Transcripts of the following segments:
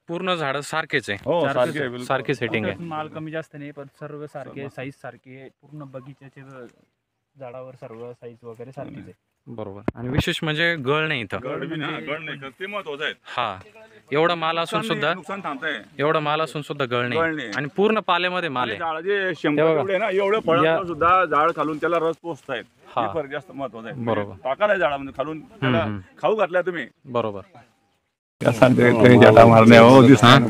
पूर्ण झाड सारखेच आहे? हो सारखे आहे, बिलकुल. सारखी सेटिंग आहे. माल कमी जास्त नाही, पण सर्व सारखे, साईज सारखे, पूर्ण बगीच्याचे झाडावर सर्व साईज वगैरे सारखीच आहे. बरोबर. आणि विशेष म्हणजे गळ नाही इथं. गड नाही ते महत्वाचं आहे. हा, एवढा माल असून सुद्धा नुकसान थांबतंय. एवढा माल असून सुद्धा गळ गळ नाही नाही. आणि पूर्ण पाल्यामध्ये माल आहे. झाड जे 100 ना एवढं फळ सुद्धा झाड खालून त्याला रस पोचतायत. हा. हे फरक जास्त महत्वाचा आहे. बरोबर. ताकद आहे झाडामध्ये खालून त्याला खाऊ घातल्या तुम्ही. बरोबर. जटा मारणे हो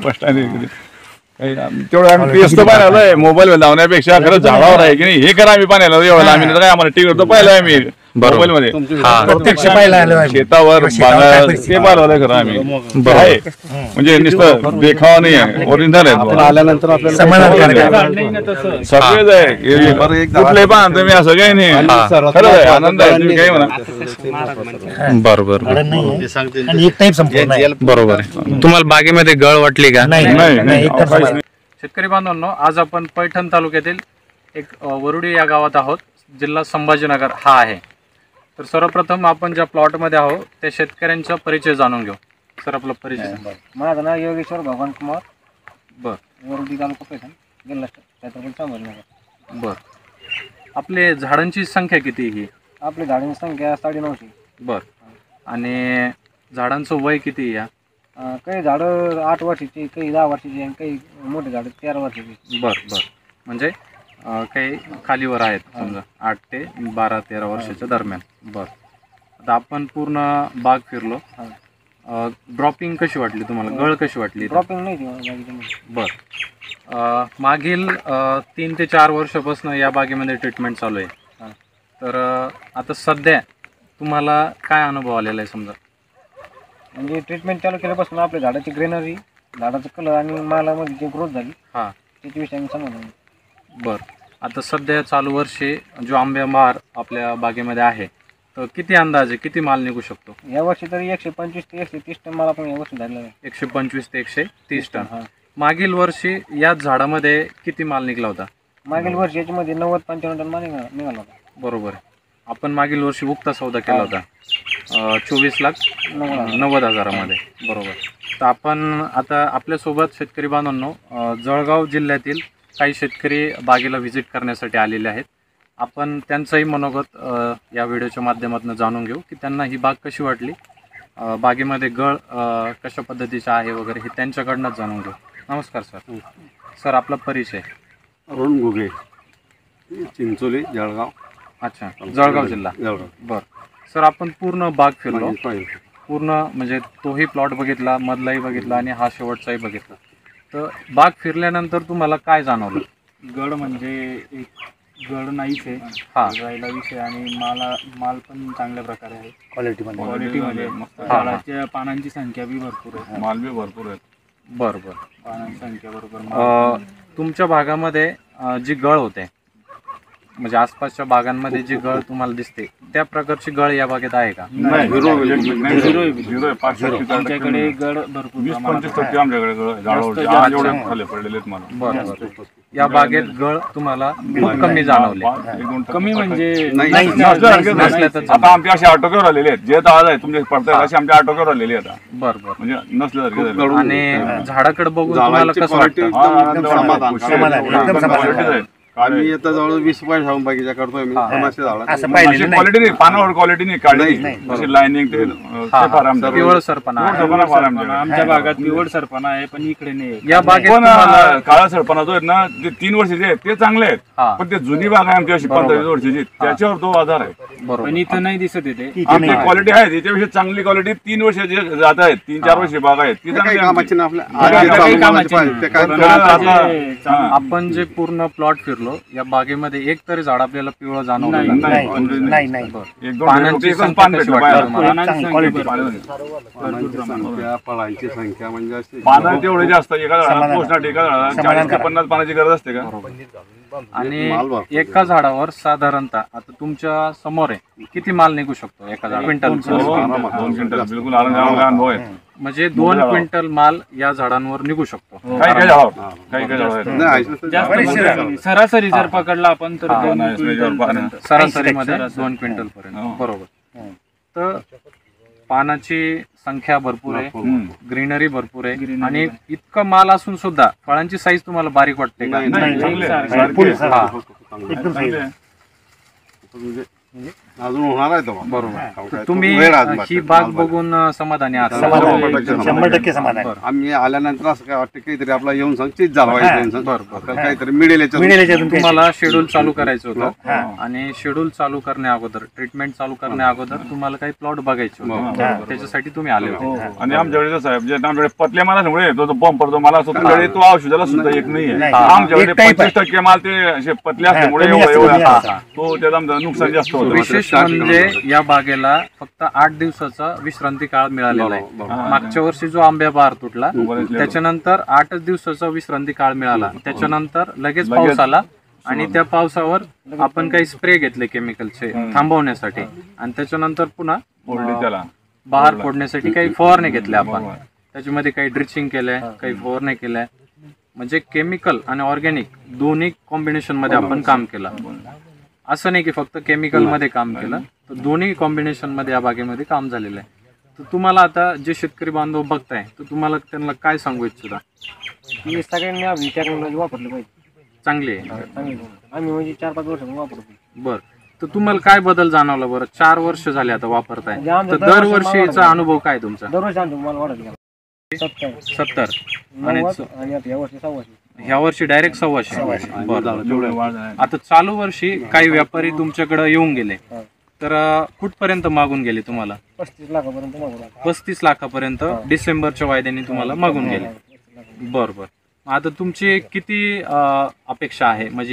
तेवढं आम्ही तेच तर पाहिलं मोबाईल लावण्यापेक्षा खरं झाडावर आहे की नाही हे करा. आम्ही पाण्याला एवढं आम्ही काय आम्हाला टीव्हीवर तर पाहिलं आम्ही मोबाईल मध्ये प्रत्यक्ष पाहिलं शेतावर ते पाहिलं खरं आम्ही आहे. म्हणजे नुसतं देखावा नाही आहे, ओरिजिनल आहे. आल्यानंतर आपल्याला सगळेच आहे कुठले पण तुम्ही असं काही नाही. खरंच आहे, आनंद आहे. तुम्ही काही म्हणा. बरोबर. आणि एक टाईप संपूर्ण आहे. बरोबर आहे. तुम्हाला बागेमध्ये गळ वाटली का? नाही शेतकरी बांधवांनो, आज आपण पैठण तालुक्यातील एक वरुडी या गावात आहोत. जिल्हा संभाजीनगर हा आहे. तर सर्वप्रथम आपण ज्या प्लॉटमध्ये आहोत त्या शेतकऱ्यांचा परिचय जाणून घेऊ. सर, आपला परिचय. माझं नाव योगेश्वर भगवान कुमार. बर. वरुडी तालुका पैठण, जिल्हा छत्रपती संभाजीनगर. बर. आपले झाडांची संख्या किती ही? आपली झाडांची संख्या 950. बर. आणि झाडांचं वय किती या? काही झाडं 8 वर्षाची, काही 10 वर्षाची आणि काही मोठे झाडं 13 वर्षाची. बर बर. म्हणजे काही खालीवर आहेत समजा 8 ते 12-13 वर्षाच्या दरम्यान. बर. आता आपण पूर्ण बाग फिरलो. ड्रॉपिंग कशी वाटली तुम्हाला? गळ कशी वाटली? ड्रॉपिंग नाही बागेमध्ये. बर. मागील 3 ते 4 वर्षापासून या बागेमध्ये ट्रीटमेंट चालू आहे. तर आता सध्या तुम्हाला काय अनुभव आलेला आहे समजा? म्हणजे ट्रीटमेंट चालू केल्यापासून आपल्या झाडाची ग्रेनरी, झाडाचा कलर आणि मालामध्ये जी ग्रोथ झाली हां, त्याच्याविषयी आम्ही समजलं. बरं. आता सध्या चालू वर्षी जो आंबेमार आपल्या बागेमध्ये आहे, तर किती अंदाजे किती माल निघू शकतो? या वर्षी तरी 125 ते 130 टन माल आपण या वर्षी झालेला आहे. 125 ते 130 टन. मागील वर्षी याच झाडामध्ये किती माल निघाला होता? मागील वर्षी याच्यामध्ये 90-95 टन माल निघाला होता. बरोबर. आपण मागील वर्षी उक्ता सौदा केला होता 24,90,000 बरोबर. तर आपण आता आपल्यासोबत शेतकरी बांधवांनो जळगाव जिल्ह्यातील काही शेतकरी बागेला व्हिजिट करण्यासाठी आलेले आहेत. आपण त्यांचंही मनोगत या व्हिडिओच्या माध्यमातून जाणून घेऊ की त्यांना ही बाग कशी वाटली, बागेमध्ये गळ कशा पद्धतीचा आहे वगैरे हे त्यांच्याकडनंच जाणून घेऊ. नमस्कार सर. सर, आपला परिचय? अरुण घुगे, चिंचोली, जळगाव. अच्छा, जळगाव जिल्हा. बरं. सर, आपण पूर्ण बाग फिरलो, पूर्ण म्हणजे तोही प्लॉट बघितला, मधलाही बघितला आणि हा शेवटचाही बघितला. तर बाग फिरल्यानंतर तुम्हाला काय जाणवलं? गड म्हणजे एक गड नाहीच आहे राहिला विषय, आणि माल पण चांगल्या प्रकारे आहे, क्वालिटीमध्ये. झाडाच्या पानांची संख्या बी भरपूर आहे, माल बी भरपूर आहे. बरं बरं. पानांची संख्या बरोबर. तुमच्या भागामध्ये जी गळ होते, म्हणजे आसपासच्या बागांमध्ये जी गळ तुम्हाला दिसते त्या प्रकारची गळ या बागेत आहे का? आमच्याकडे गड भरपूर 20-25% आमच्याकडे गळ पडलेले आहेत मला. बरं. या बागेत गळ तुम्हाला खूप कमी जाणवले? कमी म्हणजे आता आमचे असे आटोक्यावर आलेले आहेत, जे आज आहे तुमचे पडतात असे आमच्या आटोक्यावर आलेले आहेत. बरं बरं. म्हणजे नसल्यासारखे. आणि झाडाकडे बघून तुम्हाला कसं वाटतं? आम्ही आता जवळ 20 पॉईंट जाऊन बागीचा करतोय मी. क्वालिटी नाही, पानावर क्वालिटी नाही काढली, लाईनिंग पिवळसरपणा आमच्या भागात पिवळ सरपणा आहे, पण इकडे नाही. या बागेत काळा सरपणा जो आहे ना, ते 3 वर्षाचे आहेत ते चांगले आहेत, पण ते जुनी बाग आहे आमची अशी 15-20 वर्षाची, त्याच्यावर तो आधार आहे. पण इथं नाही दिसत येते. आपली क्वालिटी आहे त्याच्यापेक्षा चांगली क्वालिटी 3 वर्षाची जात आहेत, 3-4 वर्षी बाग आहेत ती चांगली. आपण जे पूर्ण प्लॉट फिरलो या बागेमध्ये एक तरी झाड आपल्याला पिवळं जाणवलं नाही. पानांची संख्या कशी वाटते तुम्हाला? फळांची संख्या म्हणजे पानं तेवढे जास्त, एका झाडाला पोचणार, एका झाडाला 40 ते 50 पानाची गरज असते का? आणि एका झाडावर साधारणतः आता तुमच्या समोर आहे किती माल निघू शकतो एका झाड? 2 क्विंटल. बिलकुल अनुभव आहे. म्हणजे 2 क्विंटल माल या झाडांवर निघू शकतो. काही सरासरी जर पकडला आपण तर सरासरीमध्ये 2 क्विंटल पर्यंत. बरोबर. तर पानाची संख्या भरपूर आहे, हम्म. ग्रीनरी भरपूर आहे आणि इतकं माल असून सुद्धा फळांची साईज तुम्हाला बारीक वाटते का? नाही, नाही, चांगले आहे. फुल सारखे. हा. एकदम सही आहे. म्हणजे अजून होणार आहे तो बरोबर. तर काय, तुम्ही तो वेळ आज ही बाकी. बाग बघून समाधानी आहात? समाधान टक्के आहे. समाधान. 100% समाधान आहे. आम्ही आल्यानंतर असं काय वाटतं काहीतरी आपला येऊन सांग चीज झाला हा. पाहिजे बरं. आपल्याला काहीतरी मिळेल याच्यातून. मिळेल याच्यातून काही. तुम्हाला शेड्यूल चालू करायचं होतं हा. आणि शेड्यूल चालू करण्या अगोदर, ट्रीटमेंट चालू करण्या अगोदर तुम्हाला काही प्लॉट बघायचे होते, हा. त्याच्यासाठी तुम्ही आले होते. आणि आमच्याकडे कसं आहे, जे आमच्याकडे पतल्या मालामुळे तो बंपर जो माल असतो तुमच्याकडे तो औषधाला सुद्धा एक नाहीये. नाही. आमच्याकडे एक type आहे. 25% माल ते असे पतले असल्यामुळे कमी एवढं असतं, कमी एवढं असतं. तो त्याचं आमचं नुकसान जास्त होतं. विशेष म्हणजे या बागेला फक्त 8 दिवसाचा विश्रांती काळ मिळालेला आहे. बरोबर. मागच्या वर्षी जो आंब्या बहार तुटला बरेच लेट. त्याच्यानंतर 8च दिवसाचा विश्रांती काळ मिळाला, त्याच्यानंतर लगेच लगेच पाऊस आला आणि त्या पावसावर आपण काही स्प्रे घेतले केमिकलचे थांबवण्यासाठी आणि त्याच्यानंतर पुन्हा ओरडे त्याला बहार फोडण्यासाठी काही फवारणी घेतल्या आपण. त्याच्यामध्ये काही ड्रिचिंग केलंय, काही फवारणी केलंय, म्हणजे केमिकल आणि ऑर्गॅनिक दोन्ही कॉम्बिनेशन मध्ये आपण काम केलं. असं नाही की फक्त केमिकल मध्ये काम केलं, तर दोन्ही कॉम्बिनेशन मध्ये या बागेमध्ये काम झालेलं आहे. तर तुम्हाला आता जे शेतकरी बांधव बघताय तर तुम्हाला त्यांना काय सांगू इच्छिता? ही सगळ्यांनी आम्ही टेक्नॉलॉजी वापरली पाहिजे. चांगली आहे. चांगली. आम्ही म्हणजे 4-5 वर्षांनी वापरतो. बर. तर तुम्हाला काय बदल जाणवला बरं? 4 वर्ष झाले आता वापरताय, म्हणजे आमचं तर दरवर्षी दरवर्षीचा माल अनुभव काय तुमचा? दरवर्षी आमचा माल वाढत गेला. 70, 70 आणि 90 आणि आता या वर्षी 100. ह्या वर्षी डायरेक्ट 100. बरं. जेवढे वाढ आहे. आता चालू वर्षी काही व्यापारी तुमच्याकडे येऊन गेले, हा. तर कुठपर्यंत मागून गेले तुम्हाला? 35 लाखापर्यंत मागवला. 35 लाखापर्यंत डिसेंबरच्या वायद्याने तुम्हाला मागून गेले. बर बर. आता तुमची किती अपेक्षा आहे, म्हणजे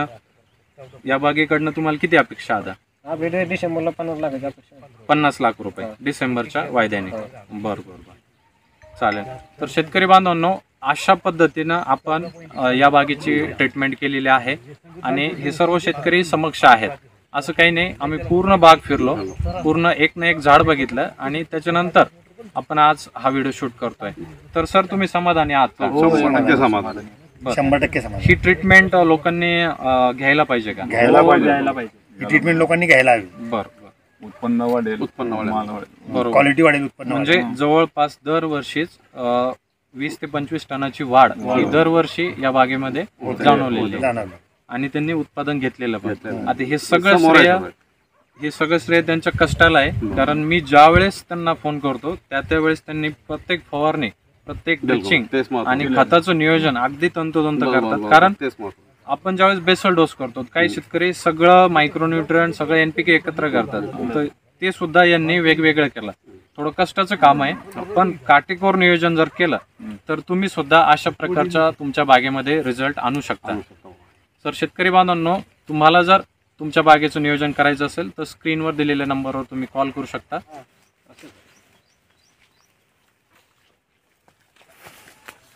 या बागेकडनं तुम्हाला किती अपेक्षा आता? आपल्या डिसेंबरला 50 लाखाची अपेक्षा आहे. 50 लाख रुपये डिसेंबरच्या वायद्याने. बर बर बर, चालेल. तर शेतकरी बांधवांनो, अशा पद्धतीनं आपण या बागेची ट्रीटमेंट केलेली आहे आणि हे सर्व शेतकरी समक्ष आहेत. असं काही नाही, आम्ही पूर्ण बाग फिरलो, पूर्ण एक ना एक झाड बघितलं आणि त्याच्यानंतर आपण आज हा व्हिडिओ शूट करतोय. तर सर, तुम्ही समाधानी आहात का? 100% समाधान. बरं. 100% समाधान. ही ट्रीटमेंट लोकांनी घ्यायला पाहिजे का? घ्यायला जायला पाहिजे. ही ट्रीटमेंट लोकांनी घ्यायला हवी. बरं. उत्पन्न वाढेल, उत्पन्न वाढेल. माल वाढेल. बरोबर. क्वालिटी वाढेल, उत्पन्न म्हणजे वाढेल. जवळपास दरवर्षीच 20 ते 25 टनाची वाढ ही दरवर्षी या बागेमध्ये जाणवलेली आहे. जाणवलं. आणि त्यांनी उत्पादन घेतलेलं पण. घेतलेलं. आता हे सगळं समोर आहे श्रेय, सगळं. हे सगळं श्रेय त्यांच्या कष्टाला आहे. कारण मी ज्या वेळेस त्यांना फोन करतो त्यावेळेस त्यांनी प्रत्येक फवारणी, प्रत्येक ड्रिचिंग तेच महत्त्वाचं. आणि खताचं नियोजन अगदी तंतोतंत बरोबर, करतात. बरोबर. कारण तेच महत्त्वाचं. आपण ज्यावेळेस बेसल डोस करतो, काही शेतकरी सगळं मायक्रोन्यूट्रिएंट, सगळं एनपीके एकत्र करतात, तर ते सुद्धा यांनी वेगवेगळं केलं. थोडं कष्टाचं काम आहे, पण काटेकोर नियोजन जर केलं तर तुम्ही सुद्धा अशा प्रकारच्या तुमच्या बागेमध्ये रिझल्ट आणू शकता. तर शेतकरी बांधवांनो, तुम्हाला जर तुमच्या बागेचं नियोजन करायचं असेल तर स्क्रीनवर दिलेल्या नंबरवर तुम्ही कॉल करू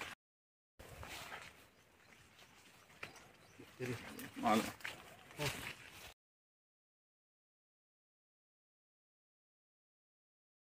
शकता.